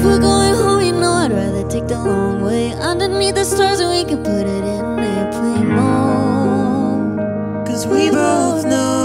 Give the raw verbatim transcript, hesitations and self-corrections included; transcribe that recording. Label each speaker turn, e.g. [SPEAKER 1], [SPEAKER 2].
[SPEAKER 1] we're going home, you know I'd rather take the long way. Underneath the stars and we can put it in airplane mode.
[SPEAKER 2] Cause we both know